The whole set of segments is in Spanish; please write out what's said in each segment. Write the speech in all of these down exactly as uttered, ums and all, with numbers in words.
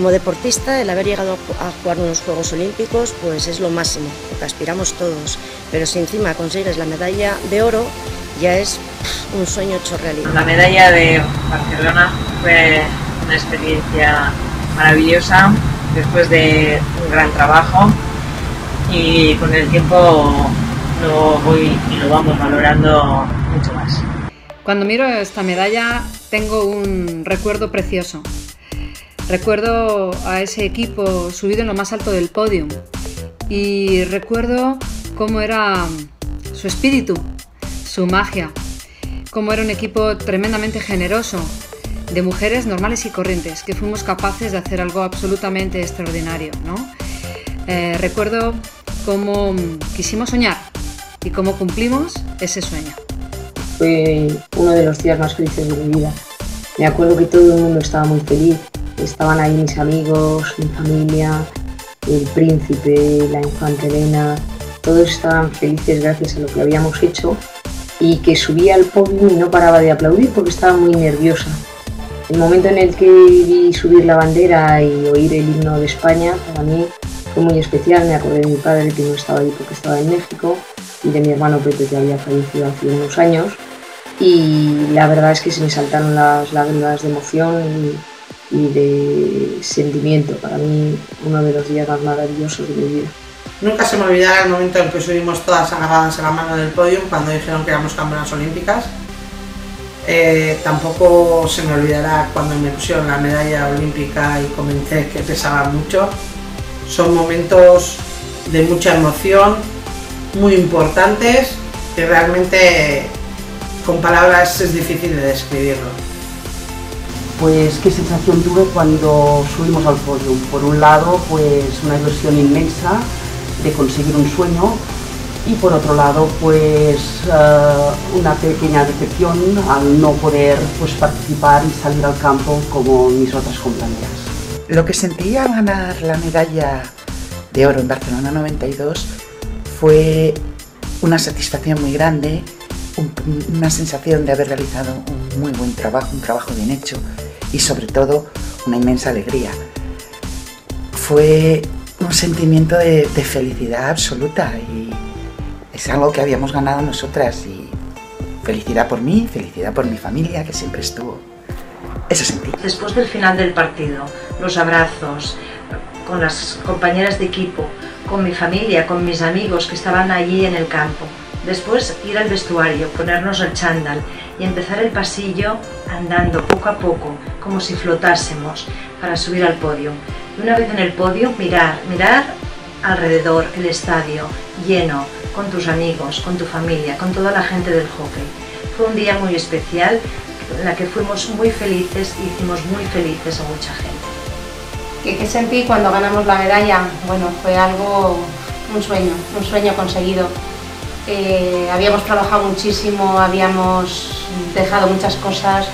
como deportista, el haber llegado a jugar unos Juegos Olímpicos pues es lo máximo, lo que aspiramos todos, pero si encima consigues la medalla de oro, ya es un sueño hecho realidad. La medalla de Barcelona fue una experiencia maravillosa, después de un gran trabajo, y con el tiempo lo voy y lo vamos valorando mucho más. Cuando miro esta medalla tengo un recuerdo precioso. Recuerdo a ese equipo subido en lo más alto del podio y recuerdo cómo era su espíritu, su magia, cómo era un equipo tremendamente generoso, de mujeres normales y corrientes, que fuimos capaces de hacer algo absolutamente extraordinario, ¿no? Eh, recuerdo cómo quisimos soñar y cómo cumplimos ese sueño. Fue uno de los días más felices de mi vida. Me acuerdo que todo el mundo estaba muy feliz. Estaban ahí mis amigos, mi familia, el príncipe, la infanta Elena. Todos estaban felices gracias a lo que habíamos hecho, y que subía al podio y no paraba de aplaudir porque estaba muy nerviosa. El momento en el que vi subir la bandera y oír el himno de España, para mí fue muy especial. Me acordé de mi padre, que no estaba ahí porque estaba en México, y de mi hermano Pepe, que había fallecido hace unos años, y la verdad es que se me saltaron las lágrimas de emoción y, y de sentimiento. Para mí, uno de los días más maravillosos de mi vida. Nunca se me olvidará el momento en que subimos todas agarradas a la mano del podio cuando dijeron que éramos campeonas olímpicas. Eh, tampoco se me olvidará cuando me pusieron la medalla olímpica y comenté que pesaba mucho. Son momentos de mucha emoción, muy importantes, y realmente con palabras es difícil de describirlo. Pues qué sensación tuve cuando subimos al podio. Por un lado, pues una ilusión inmensa de conseguir un sueño, y por otro lado, pues uh, una pequeña decepción al no poder pues, participar y salir al campo como mis otras compañeras. Lo que sentí al ganar la medalla de oro en Barcelona noventa y dos fue una satisfacción muy grande, un, una sensación de haber realizado un muy buen trabajo, un trabajo bien hecho, y sobre todo una inmensa alegría. Fue un sentimiento de, de felicidad absoluta, y es algo que habíamos ganado nosotras, y felicidad por mí, felicidad por mi familia, que siempre estuvo. Eso sentí. Después del final del partido, los abrazos con las compañeras de equipo, con mi familia, con mis amigos que estaban allí en el campo. Después ir al vestuario, ponernos el chándal y empezar el pasillo andando poco a poco, como si flotásemos, para subir al podio. Y una vez en el podio, mirar, mirar alrededor, el estadio lleno, con tus amigos, con tu familia, con toda la gente del hockey. Fue un día muy especial, en la que fuimos muy felices y hicimos muy felices a mucha gente. ¿Qué, qué sentí cuando ganamos la medalla? Bueno, fue algo, un sueño, un sueño conseguido. Eh, habíamos trabajado muchísimo, habíamos dejado muchas cosas,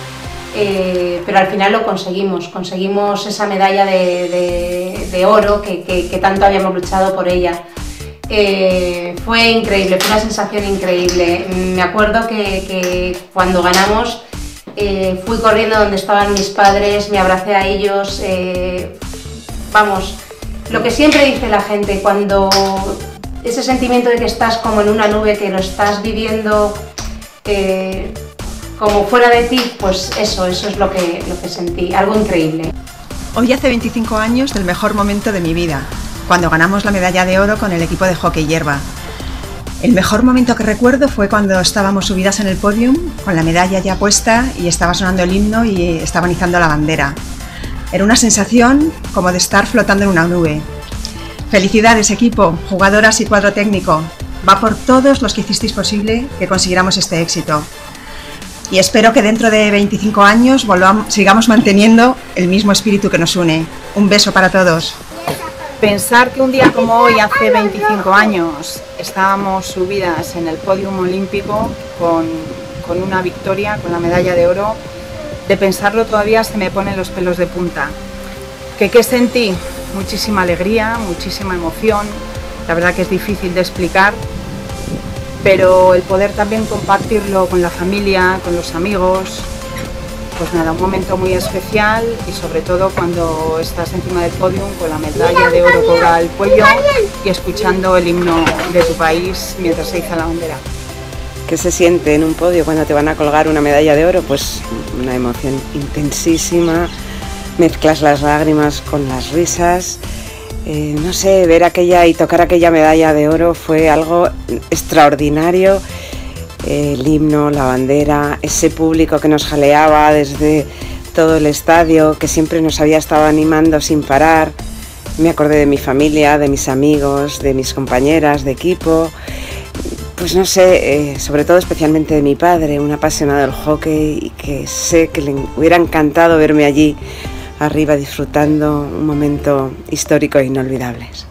eh, pero al final lo conseguimos, conseguimos esa medalla de, de, de oro que, que, que tanto habíamos luchado por ella. Eh, fue increíble, fue una sensación increíble. Me acuerdo que, que cuando ganamos eh, fui corriendo donde estaban mis padres, me abracé a ellos, eh, vamos, lo que siempre dice la gente, cuando ese sentimiento de que estás como en una nube, que lo estás viviendo eh, como fuera de ti, pues eso, eso es lo que, lo que sentí, algo increíble. Hoy hace veinticinco años del mejor momento de mi vida, cuando ganamos la medalla de oro con el equipo de hockey hierba. El mejor momento que recuerdo fue cuando estábamos subidas en el podium, con la medalla ya puesta, y estaba sonando el himno y estaba izando la bandera. Era una sensación como de estar flotando en una nube. Felicidades, equipo, jugadoras y cuadro técnico. Va por todos los que hicisteis posible que consiguiéramos este éxito. Y espero que dentro de veinticinco años volvamos, sigamos manteniendo el mismo espíritu que nos une. Un beso para todos. Pensar que un día como hoy, hace veinticinco años, estábamos subidas en el podium olímpico con, con una victoria, con la medalla de oro, de pensarlo todavía se me ponen los pelos de punta. ¿Qué, qué sentí? Muchísima alegría, muchísima emoción, la verdad que es difícil de explicar, pero el poder también compartirlo con la familia, con los amigos, Pues nada, un momento muy especial y sobre todo cuando estás encima del podio con la medalla de oro colgada al cuello y escuchando el himno de tu país mientras se iza la bandera. ¿Qué se siente en un podio cuando te van a colgar una medalla de oro? Pues una emoción intensísima, mezclas las lágrimas con las risas, eh, no sé, ver aquella y tocar aquella medalla de oro fue algo extraordinario. El himno, la bandera, ese público que nos jaleaba desde todo el estadio, que siempre nos había estado animando sin parar. Me acordé de mi familia, de mis amigos, de mis compañeras de equipo, pues no sé, eh, sobre todo especialmente de mi padre, un apasionado del hockey y que sé que le hubiera encantado verme allí arriba disfrutando un momento histórico e inolvidable.